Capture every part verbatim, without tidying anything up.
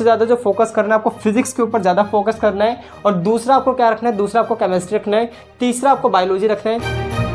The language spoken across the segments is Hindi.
सबसे ज़्यादा जो फोकस करना है आपको फिजिक्स के ऊपर ज़्यादा फोकस करना है, और दूसरा आपको क्या रखना है, दूसरा आपको केमिस्ट्री रखना है, तीसरा आपको बायोलॉजी रखना है।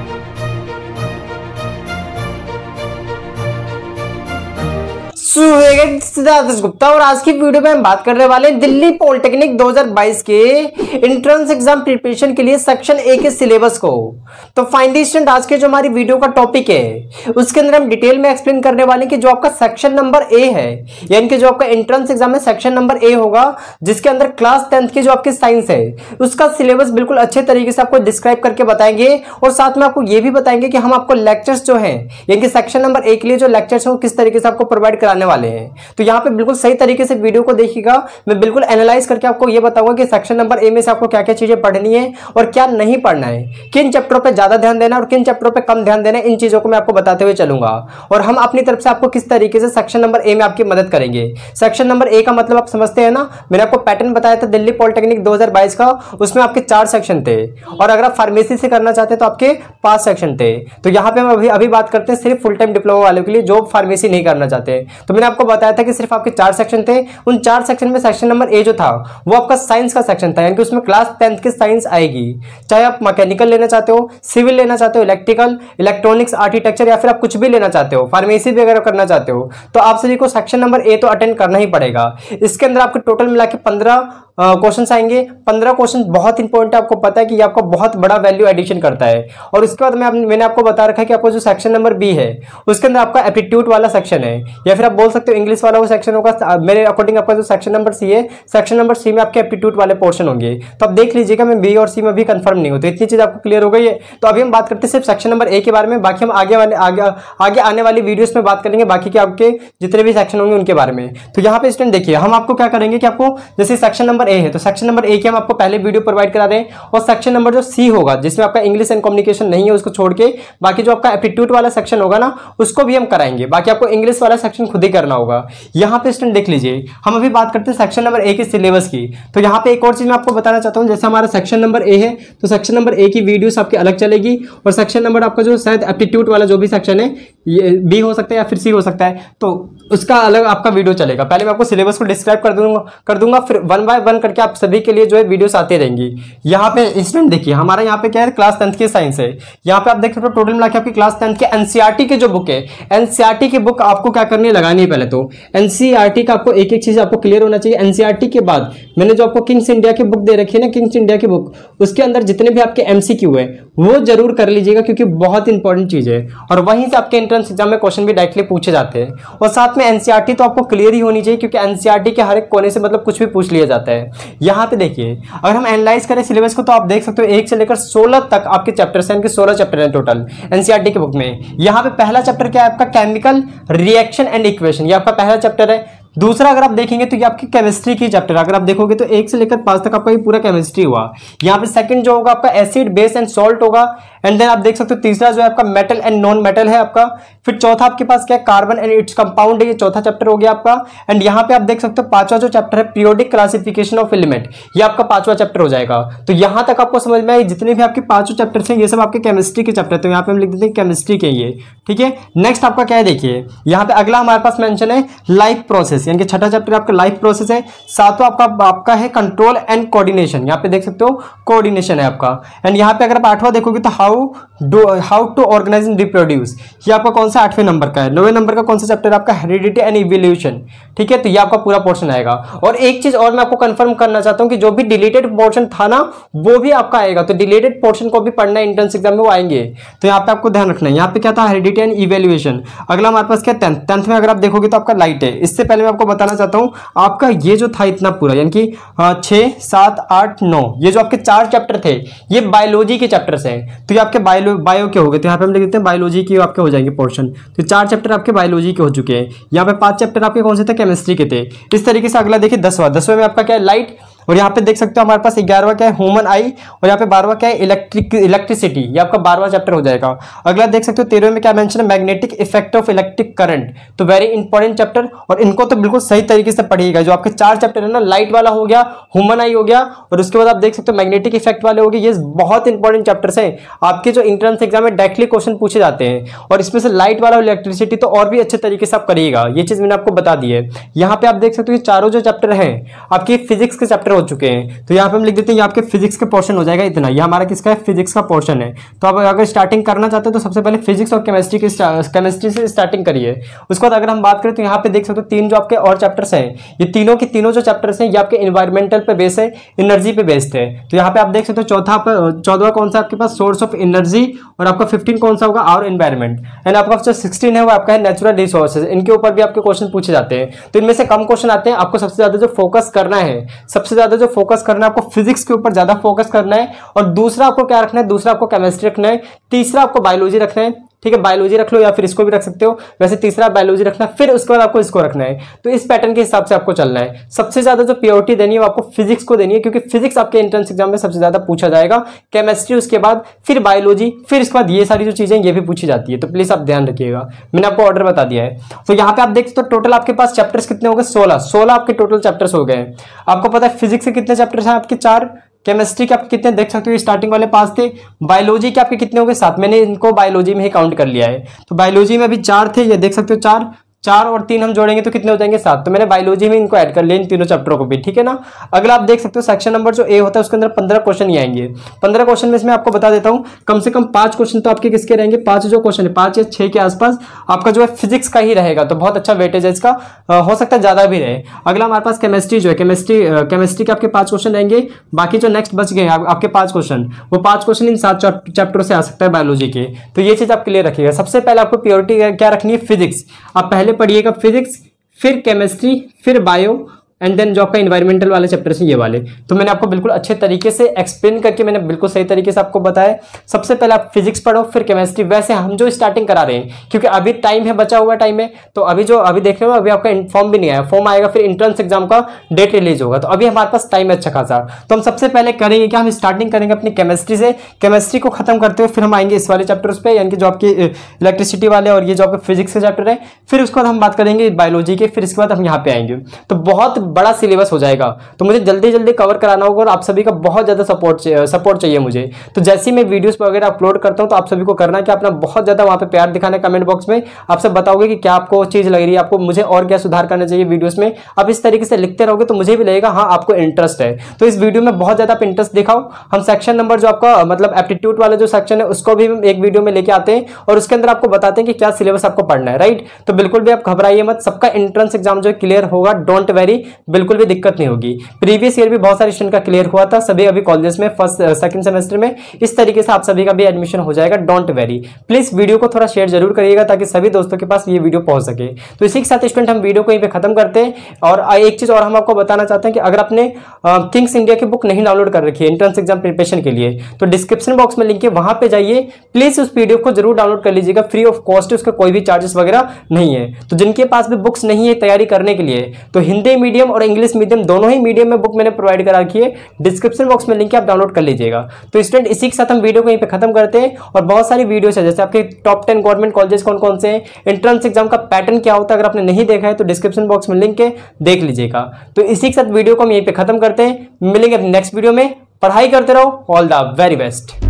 सिद्धार्थ गुप्ता, और आज की वीडियो में हम बात करने वाले हैं दिल्ली पॉलिटेक्निक दो हज़ार बाईस के एंट्रेंस एग्जाम प्रिपरेशन के लिए सेक्शन ए के सिलेबस को। तो फाइनली स्टूडेंट, आज के जो हमारी वीडियो का टॉपिक है उसके अंदर हम डिटेल में एक्सप्लेन करने वाले हैं कि जो आपका सेक्शन नंबर ए है, यानी कि जो आपका एंट्रेंस एग्जाम में सेक्शन नंबर ए होगा, जिसके अंदर क्लास टेंथ की जो आपकी साइंस है उसका सिलेबस बिल्कुल अच्छे तरीके से आपको डिस्क्राइब करके बताएंगे, और साथ में आपको ये भी बताएंगे कि हम आपको लेक्चर्स जो है, यानी कि सेक्शन नंबर ए के लिए जो लेक्चर्स है वो किस तरीके से आपको प्रोवाइड कराने वाले हैं। तो यहाँ पे बिल्कुल सही तरीके से वीडियो को देखिएगा, मैं बिल्कुल एनालाइज करके आपको ये बताऊंगा कि सेक्शन नंबर ए में से आपको क्या क्या चीजें पढ़नी है और क्या नहीं पढ़ना है, किन चैप्टरों पे ज्यादा ध्यान देना है और किन चैप्टरों पे कम ध्यान देना है, इन चीजों को मैं आपको बताते हुए चलूंगा। और हम अपनी तरफ से आपको किस तरीके से सेक्शन नंबर ए में आपकी मदद करेंगे। सेक्शन नंबर ए का मतलब आप समझते हैं ना, मैंने आपको पैटर्न बताया था दिल्ली पॉलिटेक्निक दो हज़ार बाईस का, उसमें आपके चार सेक्शन थे, और अगर आप फार्मेसी से करना चाहते हैं तो आपके पांच सेक्शन थे। तो यहाँ पे हम अभी अभी बात करते हैं सिर्फ फुल टाइम डिप्लोमा वालों के लिए जो फार्मेसी नहीं करना चाहते। तो मैंने आपको बताया था कि सिर्फ आपके चार सेक्शन थे, उन चार सेक्शन में सेक्शन नंबर ए जो था वो आपका साइंस का सेक्शन था, यानी कि उसमें क्लास टेंथ की साइंस आएगी। चाहे आप मैकेनिकल लेना चाहते हो, सिविल लेना चाहते हो, इलेक्ट्रिकल, इलेक्ट्रॉनिक्स, आर्किटेक्चर, या फिर आप कुछ भी लेना चाहते हो, फार्मेसी भी अगर करना चाहते हो, तो आप सभी को सेक्शन नंबर ए तो अटेंड करना ही पड़ेगा। इसके अंदर आपके टोटल मिला के पंद्रह क्वेश्चन आएंगे। पंद्रह क्वेश्चन बहुत इंपॉर्टेंट है, आपको पता है कि ये आपका बहुत बड़ा वैल्यू एडिशन करता है। और उसके बाद मैं मैंने आपको बता रखा है कि आपको जो सेक्शन नंबर बी है उसके अंदर आपका एप्टीट्यूड वाला सेक्शन है, या फिर आप बोल सकते हो इंग्लिश वाला वो सेक्शन होगा। मेरे अकॉर्डिंग आपका जो सेक्शन नंबर सी है, सेक्शन नंबर सी में आपके एप्टीट्यूड वाले पोर्शन होंगे। तो आप देख लीजिएगा, मैं बी और सी में भी कंफर्म नहीं हूं, तो इतनी चीज आपको क्लियर हो गई है। तो अभी हम बात करते हैं सिर्फ सेक्शन नंबर ए के बारे में, बाकी हम आगे वाले आगे आगे आने वाली वीडियोस में बात करेंगे बाकी के आपके जितने भी सेक्शन होंगे उनके बारे में। तो यहाँ पे स्टूडेंट देखिए, हम आपको क्या करेंगे कि आपको जैसे सेक्शन नंबर ए है तो सेक्शन नंबर ए की हम आपको पहले वीडियो प्रोवाइड करा दें, और सेक्शन नंबर जो सी होगा जिसमें आपका इंग्लिश एंड कम्युनिकेशन नहीं है उसको छोड़ के बाकी जो आपका एप्टीट्यूड वाला सेक्शन होगा ना उसको भी हम कराएंगे। बाकी आपको इंग्लिश वाला सेक्शन खुद ही करना होगा। यहाँ पे स्टूडेंट देख लीजिए, हम अभी बात करते हैं सेक्शन नंबर ए के सिलेबस की। तो यहाँ पे एक और चीज मैं आपको बताना चाहता हूँ, जैसे हमारा सेक्शन नंबर ए है तो सेक्शन नंबर ए की वीडियोस आपकी अलग चलेगी, और सेक्शन नंबर आपका जो शायद एप्टीट्यूड वाला जो भी सेक्शन है, ये बी हो सकता है या फिर सी हो सकता है, तो उसका अलग आपका वीडियो चलेगा। पहले मैं आपको सिलेबस को डिस्क्राइब कर दूंगा कर दूंगा फिर वन बाय वन करके आप सभी के लिए जो है वीडियोस आते रहेंगी। यहाँ पे स्टूडेंट देखिए, हमारा यहाँ पे क्या है, क्लास टेंथ की साइंस है। यहाँ पे आप देख सकते हो टोटल मिला के आपकी क्लास टेंथ के एनसीईआरटी की जो बुक है, एनसीईआरटी की बुक आपको क्या करनी है, लगानी है। पहले तो एनसीईआरटी का आपको एक एक चीज आपको क्लियर होना चाहिए। एनसीईआरटी के बाद मैंने जो आपको किंग्स इंडिया की बुक दे रखी है ना, किंग्स इंडिया की बुक, उसके अंदर जितने भी आपके एमसीक्यू है वो जरूर कर लीजिएगा, क्योंकि बहुत इंपॉर्टेंट चीज है, और वहीं से आपके एंट्रेंस एग्जाम में क्वेश्चन भी डायरेक्टली पूछे जाते हैं। और साथ में एनसीईआरटी तो आपको क्लियर ही होनी चाहिए, क्योंकि एनसीईआरटी के हर एक कोने से मतलब कुछ भी पूछ लिया जाता है। यहाँ पे देखिए, अगर हम एनालाइज करें सिलेबस को तो आप देख सकते हो एक से लेकर सोलह तक आपके चैप्टर्स हैं, सोलह चैप्टर हैं टोटल एनसीईआरटी की बुक में। यहाँ पे पहला चैप्टर क्या है आपका, केमिकल रिएक्शन एंड इक्वेशन, ये आपका पहला चैप्टर है। दूसरा अगर आप देखेंगे तो ये आपकी केमिस्ट्री की चैप्टर, अगर आप देखोगे तो एक से लेकर पांच तक आपका ये पूरा केमिस्ट्री हुआ। यहाँ पे सेकंड जो होगा आपका एसिड, बेस एंड सॉल्ट होगा। एंड देन आप देख सकते हो तीसरा जो है आपका मेटल एंड नॉन मेटल है आपका। फिर चौथा आपके पास क्या है, कार्बन एंड इट्स कंपाउंड है, ये चौथा चैप्टर हो गया आपका। एंड यहाँ पे आप देख सकते हो पांचवा जो चैप्टर है पीरियोडिक क्लासिफिकेशन ऑफ एलिमेंट, ये आपका पांचवा चैप्टर हो जाएगा। तो यहाँ तक आपको समझ में आई, जितने भी आपके पांचों चैप्टर हैं ये सब आपके केमिस्ट्री के चैप्टर, तो यहाँ पे हम लिख देते हैं केमिस्ट्री के ये, ठीक है। नेक्स्ट आपका क्या है, देखिए यहाँ पे अगला हमारे पास मेंशन है लाइफ प्रोसेस, यानी कि छठा चैप्टर आपका लाइफ प्रोसेस है। सातवां आपका आपका है कंट्रोल एंड कोऑर्डिनेशन, यहाँ पे देख सकते हो कोऑर्डिनेशन है आपका। एंड यहाँ पे अगर आप आठवां देखोगे तो how do how to organise and reproduce, ये आपका कौन सा आठवें नंबर का है। नौवें नंबर का कौन सा चैप्टर है आपका, हेरिडिटी एंड इवोल्यूशन, ठीक है। तो ये आपका पूरा पोर्शन आएगा। और एक चीज और मैं आपको कंफर्म करना चाहता हूं कि जो भी डिलीटेड पोर्शन था ना वो भी आपका आएगा, तो डिलीटेड पोर्शन को भी पढ़ना है एंट्रेंस एग्जाम में, वो आएंगे। तो यहाँ पे आपको ध्यान रखना है। यहाँ पे क्या था, हेरिडिटी एंड इवोल्यूशन। अगला हमारे पास क्या, टेंथ टेंथ में अगर आप देखोगे तो आपका लाइट है। इससे पहले मैं आपको बताना चाहता हूँ, आपका ये जो था इतना पूरा, यानी कि छह सात आठ नौ, ये जो आपके चार चैप्टर थे ये बायोलॉजी के चैप्टर्स हैं। तो ये आपके बायो बायो के हो गए, तो यहाँ पे हम लिख देते हैं बायोलॉजी की आपके हो जाएंगे पोर्शन। तो चार चैप्टर आपके बायोलॉजी के हो चुके हैं। यहाँ पे पांच चैप्टर आपके कौन से थे, केमिस्ट्री के थे। इस तरीके से अगला देखिए दसवां, दसवें में आपका क्या है, लाइट। और यहाँ पे देख सकते हो हमारे पास ग्यारहवा क्या है, ह्यूमन आई, और यहाँ पे बारहवा क्या है, इलेक्ट्रिक इलेक्ट्रिसिटी, ये आपका बारहवां चैप्टर हो जाएगा। अगला देख सकते हो तेरहवें में क्या मेंशन है, magnetic effect of electric current, तो वेरी इंपॉर्टेंट चैप्टर, और इनको तो बिल्कुल सही तरीके से पढ़िएगा। जो आपके चार चैप्टर है ना, लाइट वाला हो गया, ह्यूमन आई हो गया, और उसके बाद आप देख सकते हो मैग्नेटिक इफेक्ट वाले हो गए, ये बहुत इंपॉर्टेंट चैप्टर्स हैं आपके जो एंट्रेंस एग्जाम में डायरेक्टली क्वेश्चन पूछे जाते हैं, और इसमें से लाइट वाला इलेक्ट्रिसिटी तो और भी अच्छे तरीके से आप करिएगा, ये चीज मैंने आपको बता दी है। यहाँ पे आप देख सकते हो चारों जो चैप्टर हैं आपके फिजिक्स के चैप्टर हो चुके हैं, तो यहाँ पे हम लिख देते हैं आपके फिजिक्स का पोर्शन हो जाएगा इतना, ये हमारा किसका है, फिजिक्स का पोर्शन है। तो आप अगर स्टार्टिंग करना चाहते हैं तो सबसे पहले फिजिक्स और केमिस्ट्री की केमिस्ट्री से स्टार्टिंग करिए। उसके बाद अगर हम बात करें तो यहाँ पे देख सकते हो तीन जो आपके और चैप्टर्स हैं, ये तीनों के तीनों जो चैप्टर्स हैं ये आपके इन्वायरमेंटल पे बेस है, एनर्जी पे बेस्ड है। तो यहाँ पे आप देख सकते हो चौथा चौदहवा कौन सा आपके पास, सोर्स ऑफ एनर्जी, और आपका फिफ्टीन कौन सा होगा, आवर एनवायरमेंट, एंड आपका जो सिक्सटीन है वो आपका है नेचुरल रिसोर्सेज। इनके ऊपर भी आपके क्वेश्चन पूछे जाते हैं, तो इनमें से कम क्वेश्चन आते हैं। आपको सबसे ज्यादा जो फोकस करना है, सबसे ज्यादा जो फोकस करना है आपको फिजिक्स के ऊपर ज्यादा फोकस करना है, और दूसरा आपको क्या रखना है, दूसरा आपको केमिस्ट्री रखना है, तीसरा आपको बायोलॉजी रखना है, ठीक है, बायोलॉजी रख लो या फिर इसको भी रख सकते हो, वैसे तीसरा बायोलॉजी रखना, फिर उसके बाद आपको इसको रखना है। तो इस पैटर्न के हिसाब से आपको चलना है। सबसे ज्यादा जो प्रायोरिटी देनी है वो आपको फिजिक्स को देनी है, क्योंकि फिजिक्स आपके एंट्रेंस एग्जाम में सबसे ज्यादा पूछा जाएगा, केमिस्ट्री उसके बाद, फिर बायोलॉजी, फिर इसके बाद ये सारी जो चीजें ये भी पूछी जाती है। तो प्लीज आप ध्यान रखिएगा, मैंने आपको ऑर्डर बता दिया है। तो यहाँ पे आप देख सकते हो टोटल आपके पास चैप्टर्स कितने हो गए, सोलह सोलह आपके टोटल चैप्टर्स हो गए। आपको पता है फिजिक्स के कितने चैप्टर्स हैं आपके, चार, केमिस्ट्री के आपके कितने देख सकते हो, स्टार्टिंग वाले पांच थे, बायोलॉजी के आपके कितने हो गए, सात, मैंने इनको बायोलॉजी में ही काउंट कर लिया है। तो बायोलॉजी में अभी चार थे, ये देख सकते हो चार, चार और तीन हम जोड़ेंगे तो कितने हो जाएंगे, सात। तो मैंने बायोलॉजी में इनको ऐड कर लिया इन तीनों चैप्टरों को भी, ठीक है ना। अगला आप देख सकते हो सेक्शन नंबर जो ए होता है उसके अंदर पंद्रह क्वेश्चन ही आएंगे। पंद्रह क्वेश्चन में इसमें आपको बता देता हूं कम से कम पांच क्वेश्चन तो आपके किसके रहेंगे, पांच जो क्वेश्चन है, पांच या छह के आसपास आपका जो है फिजिक्स का ही रहेगा, तो बहुत अच्छा वेटेज है इसका, हो सकता है ज्यादा भी रहे। अगला हमारे पास केमिस्ट्री जो है, केमिस्ट्री केमिस्ट्री के आपके पांच क्वेश्चन रहेंगे, बाकी जो नेक्स्ट बच गए आपके पांच क्वेश्चन, वो पांच क्वेश्चन इन सात चैप्टरों से आ सकता है बायोलॉजी के। तो ये चीज आप क्लियर रखिएगा। सबसे पहले आपको प्योरिटी क्या रखनी है, फिजिक्स। आप पहले पढ़िएगा फिजिक्स, फिर केमिस्ट्री, फिर बायो, एंड देन जो आपका इन्वायरमेंटल वाले चैप्टर्स हैं ये वाले। तो मैंने आपको बिल्कुल अच्छे तरीके से एक्सप्लेन करके मैंने बिल्कुल सही तरीके से आपको बताया। सबसे पहले आप फिजिक्स पढ़ो, फिर केमिस्ट्री। वैसे हम जो स्टार्टिंग करा रहे हैं, क्योंकि अभी टाइम है, बचा हुआ टाइम है, तो अभी जो अभी देख रहे हो अभी आपका फॉर्म भी नहीं आया, फॉर्म आएगा फिर एंट्रेंस एग्जाम का डेट रिलीज होगा, तो अभी हमारे पास टाइम है अच्छा खासा। तो हम सबसे पहले करेंगे क्या, हम स्टार्टिंग करेंगे अपनी केमिस्ट्री से, केमिस्ट्री को खत्म करते हुए फिर हम आएंगे इस वाले चैप्टर्स पे, यानी कि जो आपकी इलेक्ट्रिसिटी वाले और ये जो आपके फिजिक्स के चैप्टर है। फिर उसके बाद हम बात करेंगे बायोलॉजी के, फिर इसके बाद हम यहाँ पे आएंगे। तो बहुत बड़ा सिलेबस हो जाएगा, तो मुझे जल्दी जल्दी कवर कराना होगा, और आप सभी का बहुत ज्यादा सपोर्ट सपोर्ट चाहिए मुझे। तो जैसे ही मैं वीडियोस वगैरह अपलोड करता हूं तो आप सभी को करना है कि अपना बहुत ज्यादा वहां पे प्यार दिखाना है कमेंट बॉक्स में। आप सब बताओगे कि क्या आपको चीज लग रही है, आपको मुझे और क्या सुधार करना चाहिए वीडियोस में। आप इस तरीके से लिखते रहोगे तो मुझे भी लगेगा हाँ आपको इंटरेस्ट है। तो इस वीडियो में बहुत ज्यादा आप इंटरेस्ट दिखाओ। हम सेक्शन नंबर जो आपका मतलब एप्टीट्यूड वाला जो सेक्शन है उसको भी हम एक वीडियो में लेके आते हैं, और उसके अंदर आपको बताते हैं कि क्या सिलेबस आपको पढ़ना है, राइट। तो बिल्कुल भी आप घबराइए मत, सबका एंट्रेंस एग्जाम जो क्लियर होगा, डोंट वेरी, बिल्कुल भी दिक्कत नहीं होगी। प्रीवियस ईयर भी बहुत सारे स्टूडेंट का क्लियर हुआ था, सभी अभी कॉलेजेस में फर्स्ट सेकंड सेमेस्टर में। इस तरीके से आप सभी का भी एडमिशन हो जाएगा, डोंट वेरी। प्लीज वीडियो को थोड़ा शेयर जरूर करिएगा ताकि सभी दोस्तों के पास ये वीडियो पहुंच सके। तो इसी के साथ स्टूडेंट हम वीडियो को यहीं पे खत्म करते हैं। और एक चीज और हम आपको बताना चाहते हैं कि अगर आपने किंग्स इंडिया की बुक नहीं डाउनलोड कर रखी है एंट्रेंस एग्जाम प्रिपरेशन के लिए, तो डिस्क्रिप्शन बॉक्स में लिंक है, वहां पे जाइए, प्लीज उस पीडीएफ को जरूर डाउनलोड कर लीजिएगा, फ्री ऑफ कॉस्ट, उसका कोई भी चार्जेस वगैरह नहीं है। तो जिनके पास भी बुक्स नहीं है तैयारी करने के लिए, तो हिंदी मीडियम और इंग्लिश मीडियम दोनों ही मीडियम में बुक मैंने प्रोवाइड करा रखी है, डिस्क्रिप्शन बॉक्स में लिंक है, आप डाउनलोड कर लीजिएगा। तो स्टूडेंट इसी के साथ हम वीडियो को यहीं पे खत्म करते हैं। और बहुत सारी वीडियोस है, जैसे आपके टॉप टेन गवर्नमेंट कॉलेजेस कौन कौन से हैं, एंट्रेंस एग्जाम का पैटर्न क्या होता है, अगर आपने नहीं देखा है तो डिस्क्रिप्शन बॉक्स में लिंक है, देख लीजिएगा। तो इसी के साथ वीडियो को हम यहीं पे खत्म करते हैं, मिलेंगे नेक्स्ट वीडियो में। पढ़ाई करते रहो, ऑल द वेरी बेस्ट।